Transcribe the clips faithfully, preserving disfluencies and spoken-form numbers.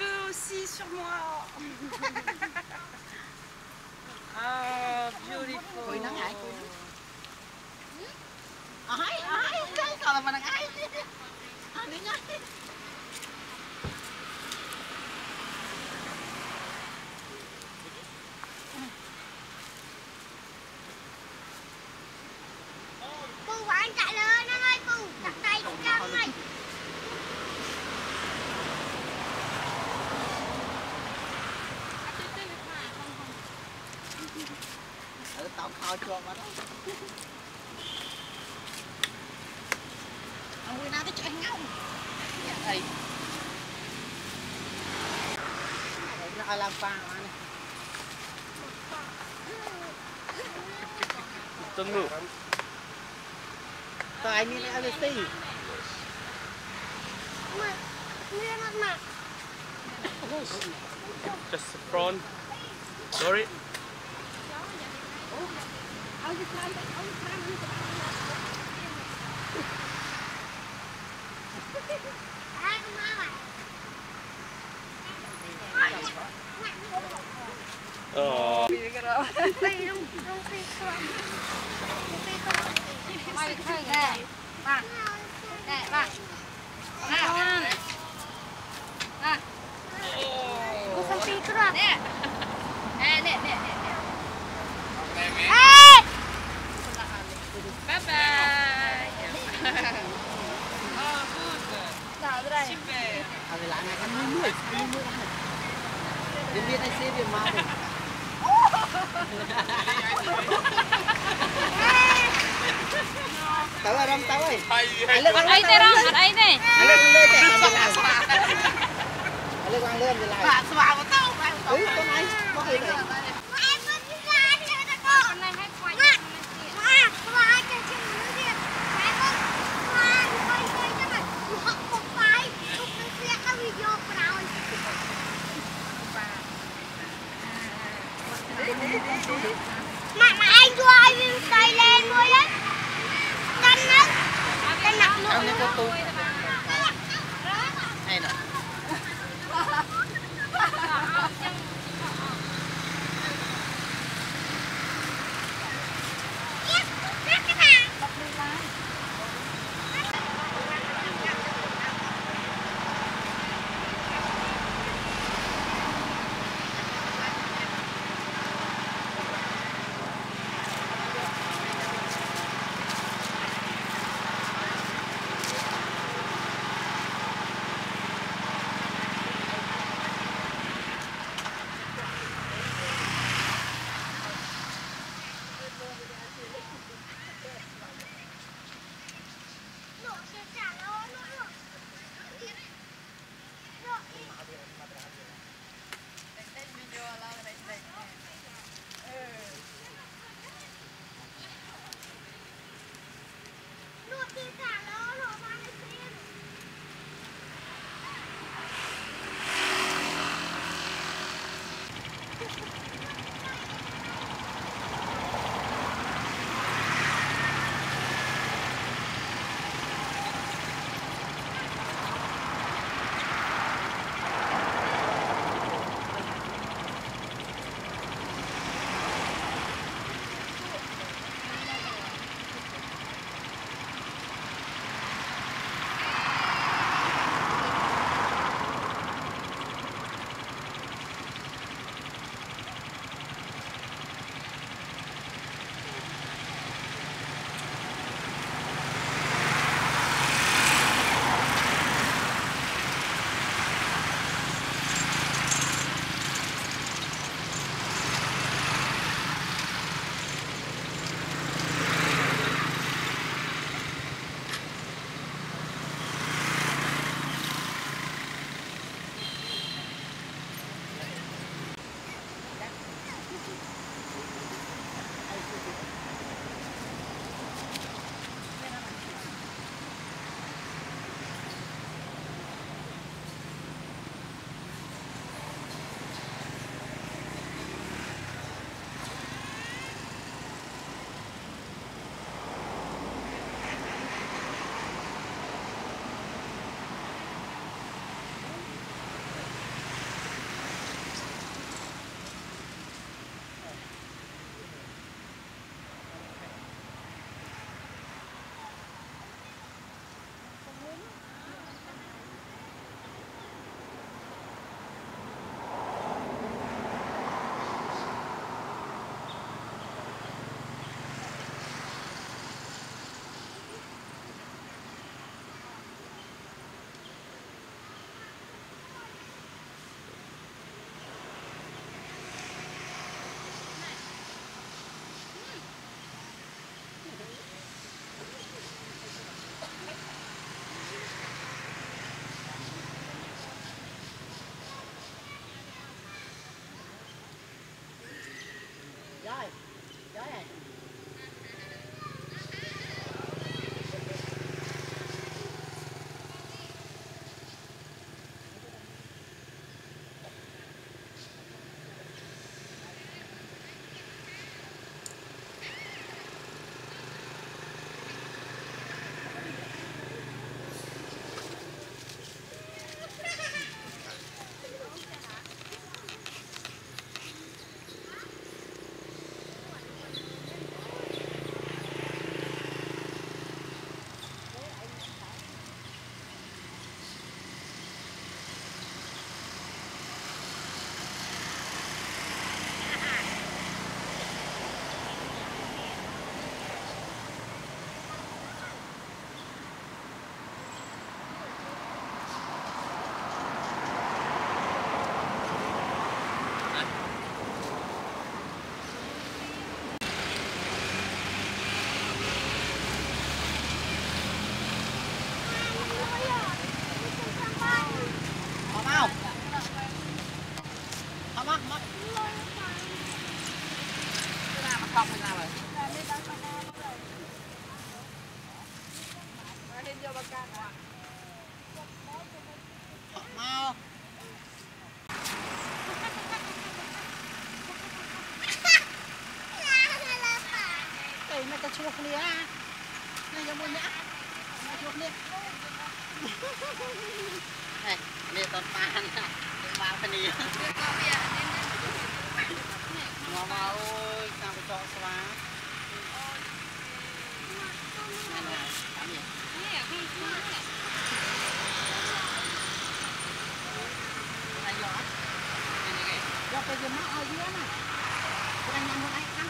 veux aussi sur moi. Ah, beautiful. Ui, nắng ai, ai, ai, còn là mà nắng ai. À, đi nhá. Cô bạn chạy lên anh ơi, cô đặt tay cho anh ơi. Ở tao khao cho mà đó. Ông người nào tới chơi ngông. Đây. Nó ai làm pha mà này. Tunggu. Tại mình ăn tí. Mà, nguyên mặt mặt. Just the front. Sorry. Oh. Nè, bà. Nè, bà. Nè. Nè. Cô không phi cơ rồi. Nè. Nè, nè, nè, nè. Ê! Bye bye. Oh, good. Nào ra đây. Super. À về lại này ăn mươi mươi, mươi mươi ăn. Đến biết anh xem việc mà. Tao ơi, tao ơi. Ăn ấy thế đó, ăn ấy này. Anh lên lên chạy ăn lại. Anh lên ăn lên về lại. Bạn xòa của tao. Ừ, con này, có gì vậy? Em vẫn đi ra đi hả cô? Con này hay quay. Mà, mà, mà chơi chơi nữa kìa. Em ơi, mà quay quay cho mà. Họ một bài, lúc nó sẽ có video của nào. Mà mà anh cho ai tay lên thôi đấy. Canh á. Canh nặng nữa. Anh có tu. Hay nè. chuột kia này giống như nhá chuột kia này này tao pha này pha cái này ngò ngò ơi sao phải cho xóa này này làm gì này gió gió cái gì máu ở dưới này anh em hôm nay ăn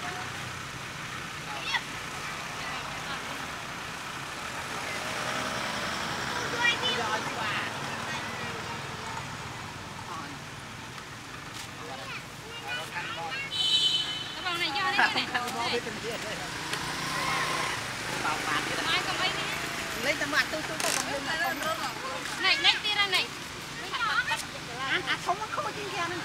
rồi quả cái bông này do đấy này lấy tấm mặt tôi tôi còn lên lại còn này này đi ra này à à không không có chuyện gì nữa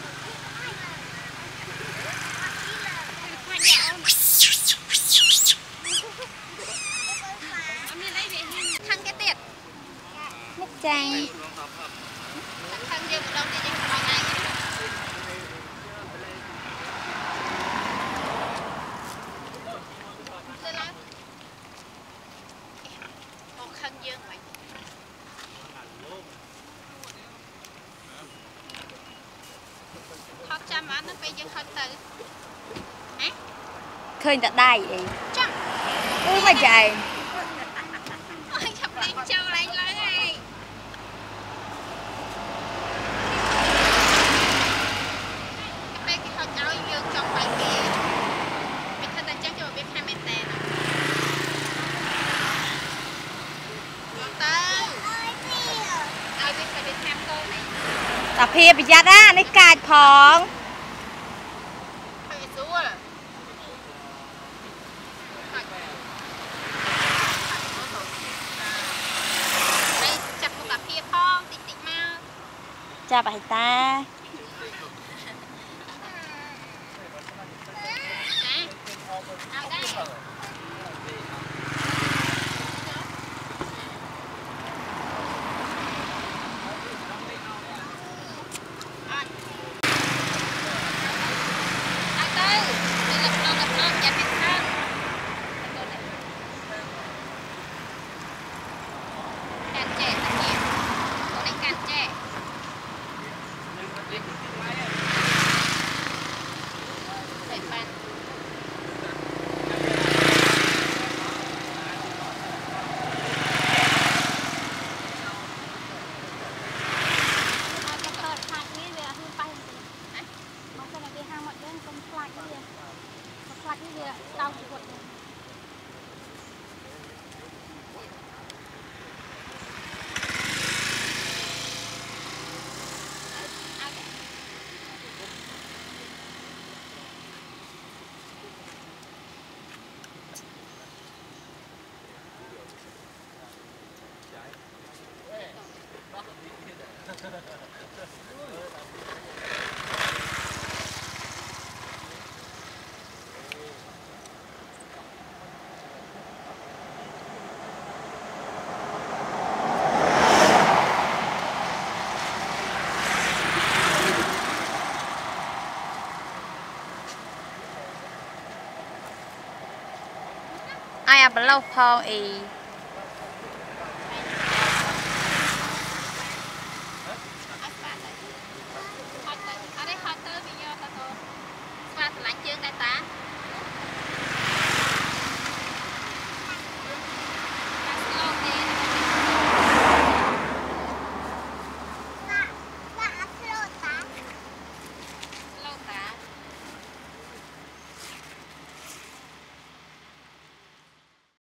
thằng cái tiệt nhất trang thằng kia một đồng thì chỉ một đồng này một khăn dương vậy hot chăm ăn nó phải dương hot từ hả ឃើញតែដៃអី chắc អឺមិនចែ ôi chập đi châu lại lại này cái cái hot cháu dương trong bài kia mình thân ta chắc cho biết hai mét nè ai biết phải biết tham tôi này តាភៀប្រយ័ត្នណានេះកាចផង phải xuống à đây chặt một cà phê phong tịt tịt mau ចាប់ឲ្យតាเอาได้ เอาเต้าđi lập non lập non dẹp hết thân càn trẻ thật nhiều con đánh càn trẻ đẩy bàn ai à lâu phong ý ở đây hot tới bây giờ ta thôi qua lạnh chương đây ta